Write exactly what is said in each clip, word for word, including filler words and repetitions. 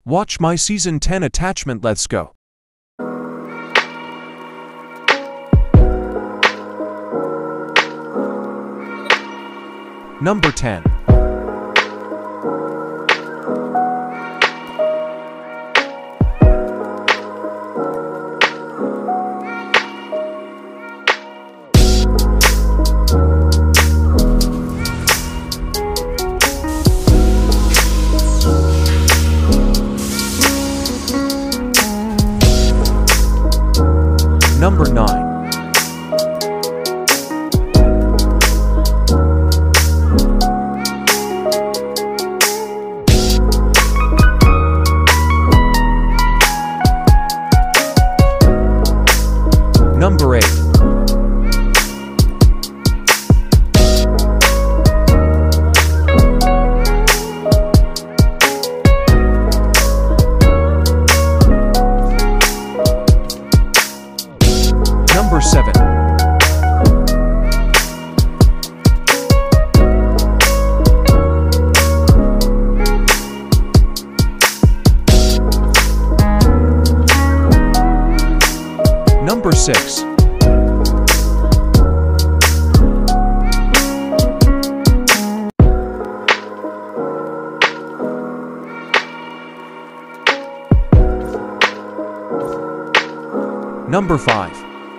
Watch my Season ten attachment. Let's go. Number ten. Number nine. Number eight. Number seven. Number six. Number five.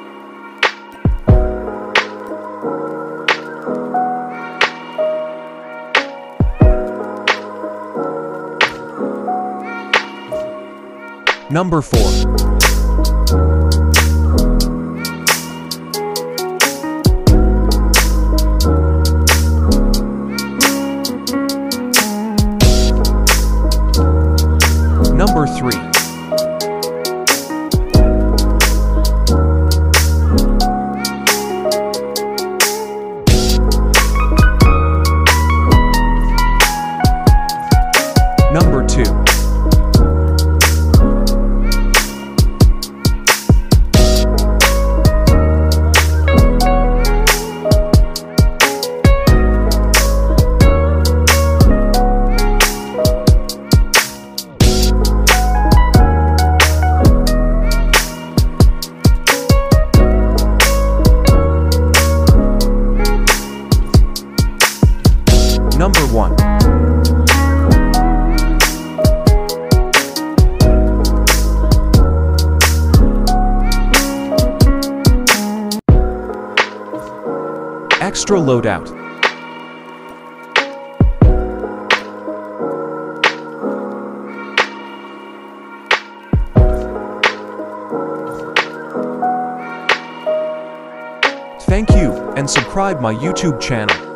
Number four. Number three. Number two. Number one. Extra loadout. Thank you, and subscribe my YouTube channel.